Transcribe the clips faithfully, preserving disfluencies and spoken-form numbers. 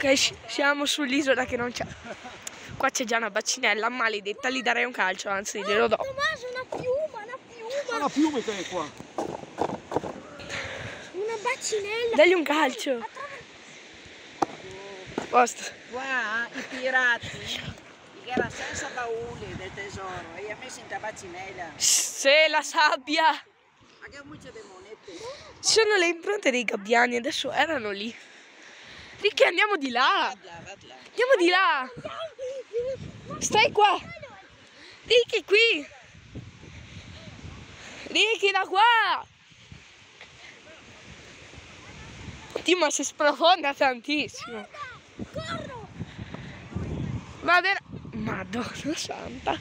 Ok, siamo sull'isola che non c'è. Qua c'è già una bacinella maledetta, gli darei un calcio, anzi glielo do. Tommaso, una piuma, una piuma. Una piuma che è qua. Una bacinella. Dagli un calcio. Posto. Qua i pirati, che era senza bauli del tesoro, e ha messo in tabacinella. Se la sabbia. Ma che muccia di monete. Ci sono le impronte dei gabbiani, adesso erano lì. Ricky, andiamo di là. Andiamo di là. Stai qua. Ricky, qui. Ricky, da qua. Oddio, ma si sprofonda tantissimo. Corro. Ma vera... Madonna santa.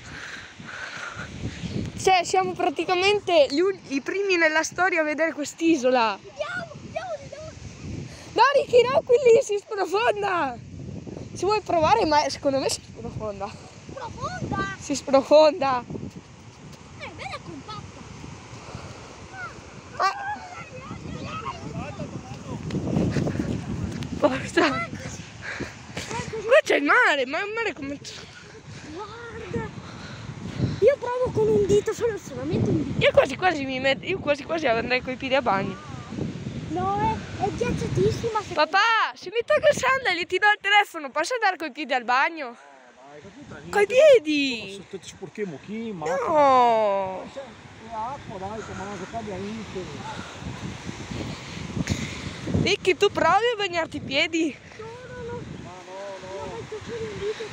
Cioè, siamo praticamente gli un... i primi nella storia a vedere quest'isola. Andiamo, andiamo, andiamo. No, Ricky, no, qui lì si sprofonda. Si vuoi provare, ma secondo me si sprofonda. Profonda. Si sprofonda. È bella compatta. Ah. Forza. Qua c'è il mare, ma è un mare come... Guarda. Io provo con un dito, solo solamente un dito. Io quasi quasi mi metto, io quasi quasi andrei coi piedi a bagno. No, è, è ghiacciatissima. Se Papà, se mi tolgo il sandalo e ti do il telefono, posso andare coi piedi al bagno? Dai, Coi piedi! Se ti sporchiamo qui, ma... No! C'è acqua, dai, come non si cambia niente. Ricky, tu provi a bagnarti i piedi? No, no, no. Ma no, no. Metto solo un dito.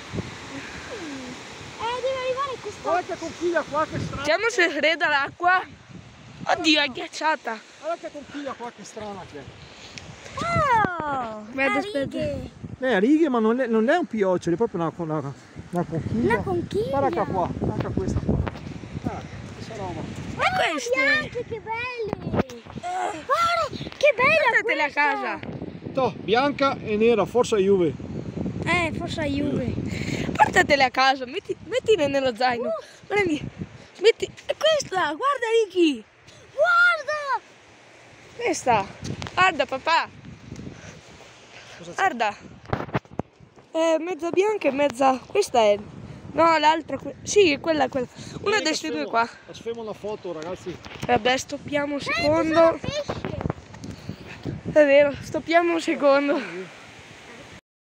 Eh, deve arrivare questa... Guarda che conchiglia qua che strana. Vediamo se fredda l'acqua. Oddio, è ghiacciata. Guarda che conchiglia qua che strana che è. Oh, Aspetta, a aspetta. righe. Lei a righe, ma non è, non è un piocciolo, è proprio una, una, una conchiglia. Una conchiglia. Guarda qua, anche questa qua. Ah, questa roba. Ma queste? bianche, che belle. Guarda, che bella Portatele a questa. casa. Toh, bianca e nera, forza Juve. Eh, forse a Juve. Portatele a casa, metti, mettile nello zaino. Prendi, metti. È questa, guarda Ricky. Guarda. Questa. Guarda papà. Guarda. È mezza bianca e mezza. Questa è. No, l'altra. Que... Sì, quella, quella. Una di queste due qua. Facciamo una foto, ragazzi. Vabbè, stoppiamo un Eh, ci secondo. sono pesci. È vero, stoppiamo un secondo.